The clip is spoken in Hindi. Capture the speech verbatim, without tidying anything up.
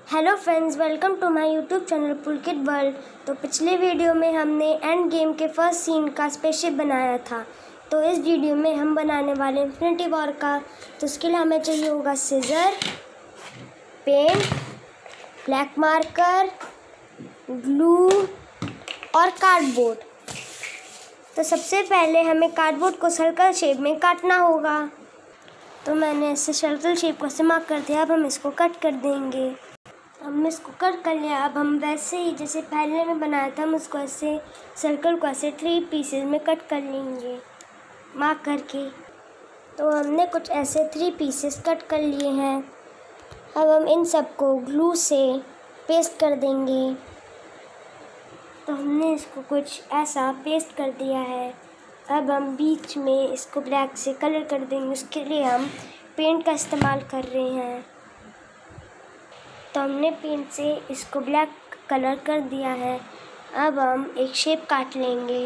Hello friends, welcome to my YouTube channel Pulkit world. तो पिछले वीडियो में हमने एंड गेम के फर्स्ट सीन का स्पेसशिप बनाया था। तो इस वीडियो में हम बनाने वाले इन्फिनिटी वॉर का। तो उसके लिए हमें चाहिए होगा scissor, paint, black marker, glue और कार्डबोर्ड। तो सबसे पहले हमें कार्डबोर्ड को सर्कल शेप में काटना होगा। तो मैंने इसे सर्कल शेप को मार्क कर दिया। अब हम इसको कट कर देंगे। हमने इसको कट कर लिया। अब हम वैसे ही जैसे पहले में बनाया था, हम उसको ऐसे सर्कल को ऐसे थ्री पीसेस में कट कर लेंगे मार्क करके। तो हमने कुछ ऐसे थ्री पीसेस कट कर लिए हैं। अब हम इन सब को ग्लू से पेस्ट कर देंगे। तो हमने इसको कुछ ऐसा पेस्ट कर दिया है। अब हम बीच में इसको ब्लैक से कलर कर देंगे। उसके लिए हम पेंट का इस्तेमाल कर रहे हैं। तो हमने पेंट से इसको ब्लैक कलर कर दिया है। अब हम एक शेप काट लेंगे।